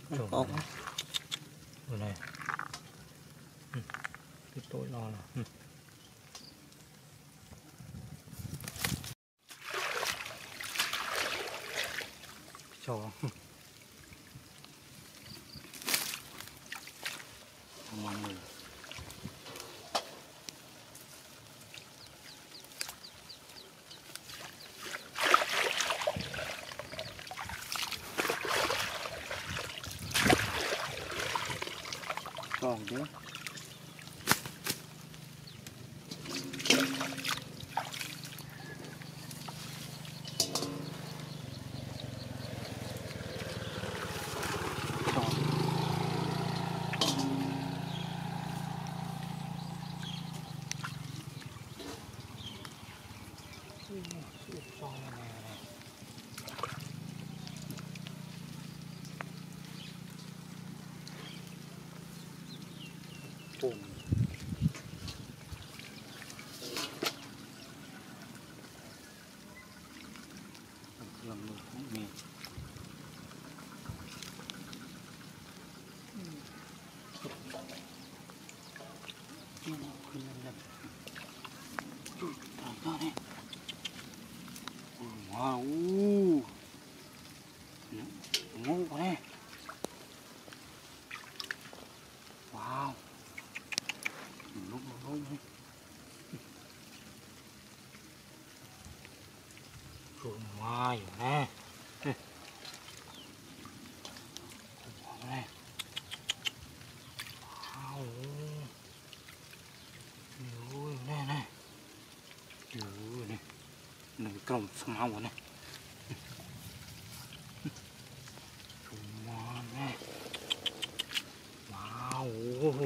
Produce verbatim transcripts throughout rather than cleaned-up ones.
Ốc rồi này. Ừ. Cái tôi lo là ừ. Cho mọi người còn chứ cùng làm được không mì wow ngon quá nè wow lúc lúc rồi ngoài nè nè wow ui nè nè ui nè nè cầm sao nè ngon nè wow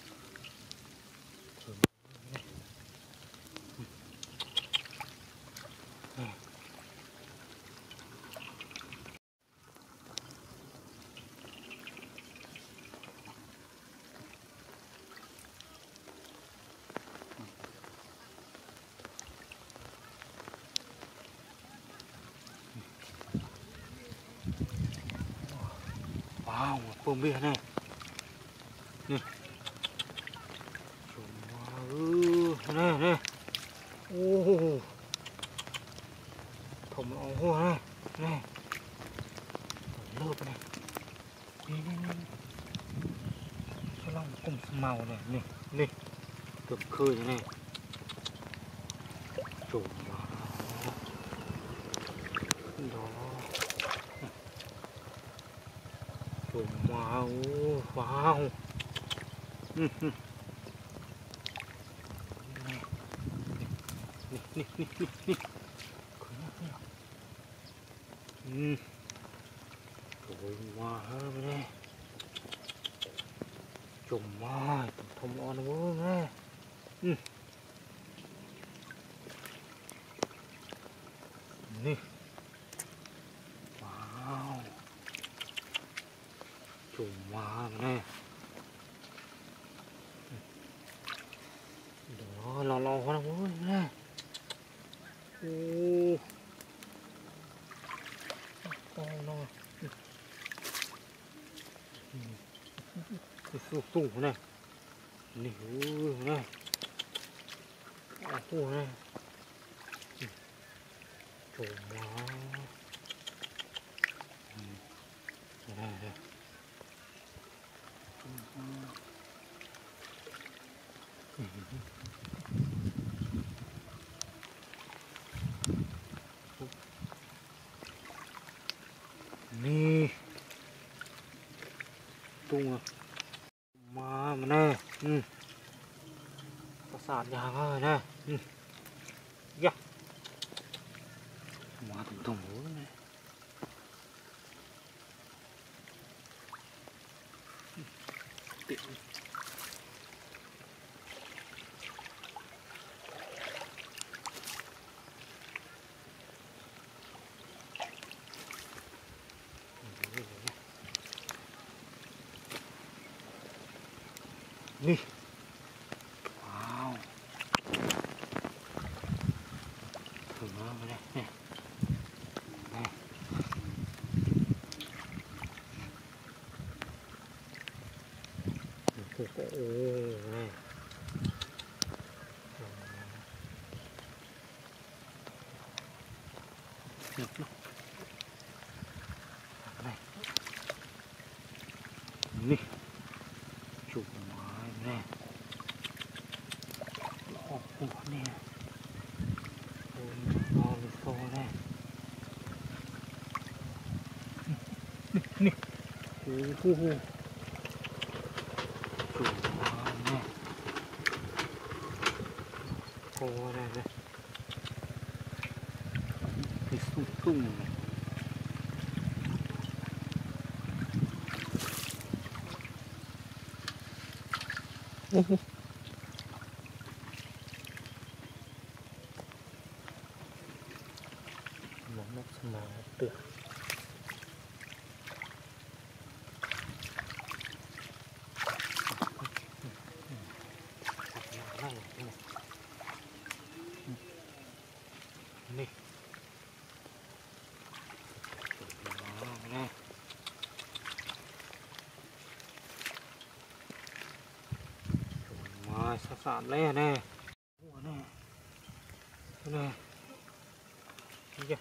wow một bông bia này nè nè nè ô thùng ống hoa này nè lớp này nè nè nè sao long cùng màu này nè nè được khơi này trộm vào đó trộm vào wow nè nè nè nè nè ừ rồi mà hơn nè trộm mà thông on quá nè ừ nè wow trộm mà nè đó lo lo quá nè ô con nó sụp tủ này nè này tủ này trộm má này này nè tung à má mà nè ừ có sạt nhà rồi nè ừ yeah má thùng thùng nữa nè tiện nè wow thử nó vào đây nè nè này. Này. Nè. Chụp máy nè. Lọ của nè. Ôi, ngon phô nè. Nè. Ôi, chụp máy nè. Cô đây đây. Cái sung tung này. Một nắp mà được. Nè. Nè. Mà sẵn sẵn lẽ nè. Nè. Nè. Nè.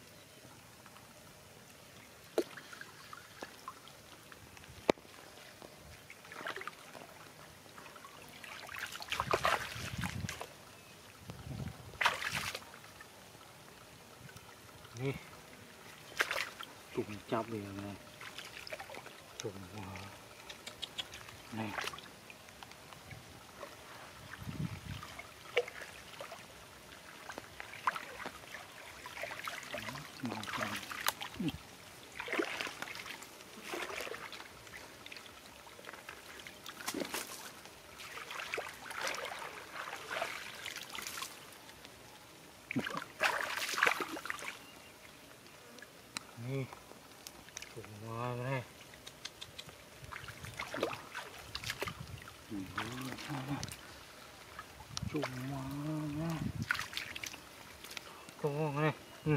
Nè. Chụm chọc đi này. Chụm này. Màu trắng. Nè. Chụm hoa này. Chụm hoa này. Có này. Ừ.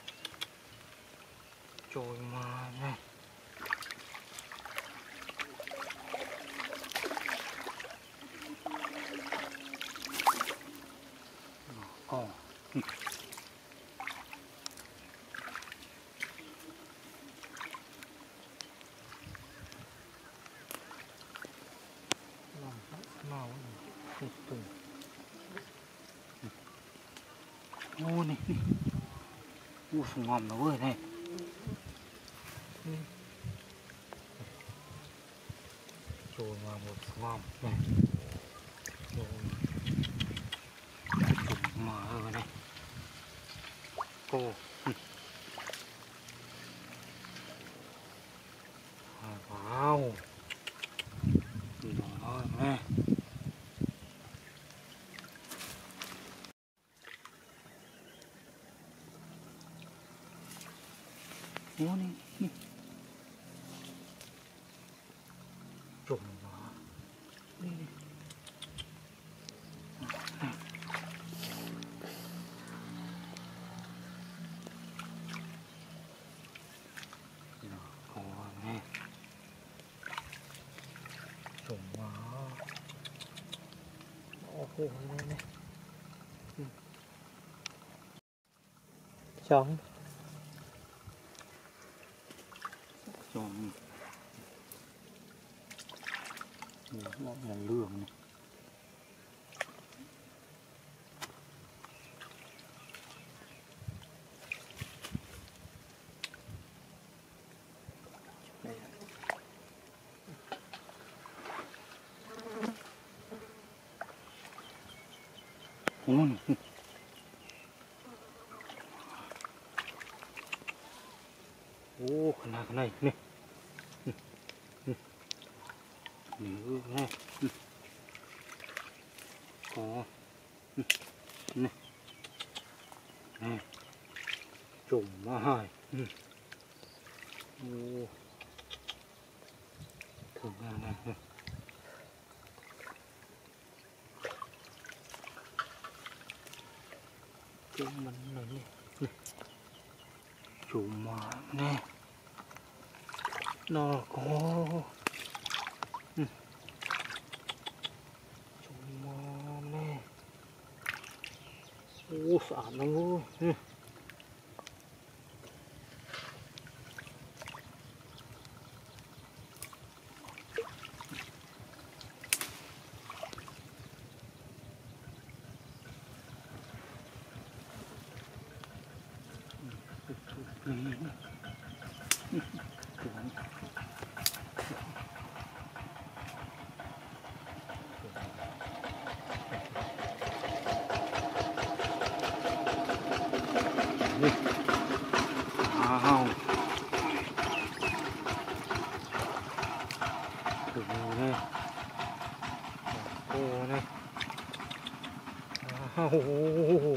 Trôi mà này. Có. Ừ. Màu này tùng. Ô này này. Ui ngon nó ơi này. Trôi mà một ngon này. Trôi mà ơi này. Cô. Wow. Đó nè. Ô này. Nè. Trùng nó. Đây này. Nó có nè. Trùng nó. Ô khổ này này. Trống. Trống. Nó là lường này. Đây. Ôi. Ô, cái này cái này nè. Nhớ nè. Có. Nè. Nè. Trùng mà hai. Ô. Thường ra này nè. Cái mình này nè. Trùng mà nè. Nó có. Ô sả nó ngô. Wow. Thử này. Cô này. Wow.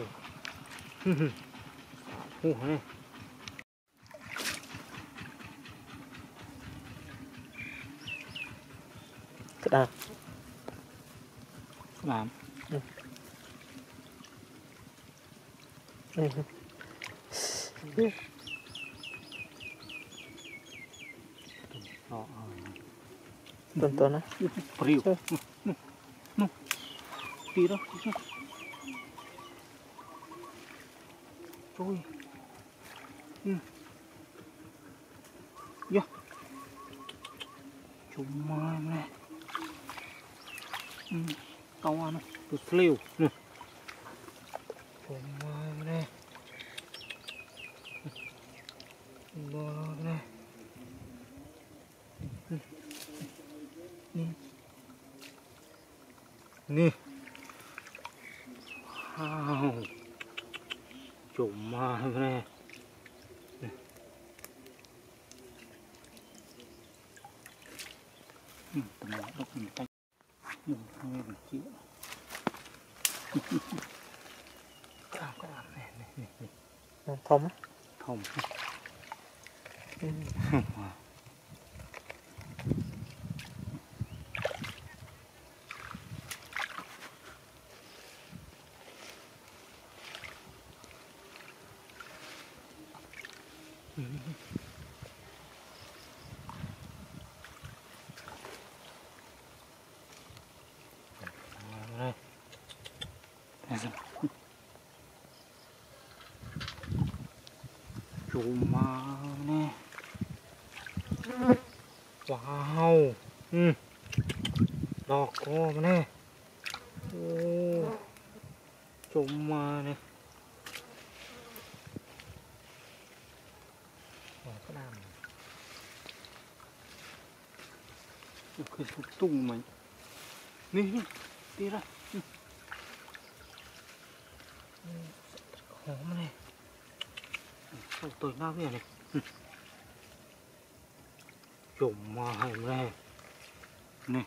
Ủa này. Cái đà. Làm. Ừ. Ừ. Ừ. Đó. Tuần tuần á. Priu. No. Tí đó. Trôi. Ừ. Dạ. Chúng mai này. Ừ. Tao ăn từ liều nè. Chúng mai này. Bò này. Nè. Nè. Wow. Chúng mai này. Ừ, tầm này đốc mình tay. Dùng hai mình chịu. Cái làm này này này này. Thông á. Thông. Ừ. Ừ. Đây. Đây rồi. Cuma nè. Wow. Ừ. Đỏ cô mà nè. Ô. Cuma nè. Ờ, cái đàm này. Cái sụp tung mày. Nè nè. Đi ra. Ừ. Khó mà nè. Sao tôi nào vậy này. Ừ. Cuma nè. Nè.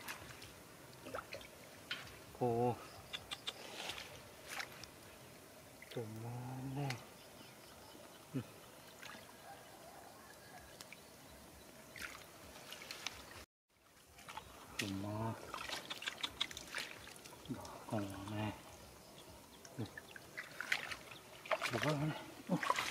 Cô. Cuma nè. Ừ. Cuma. Đỏ còn nè. Được rồi này.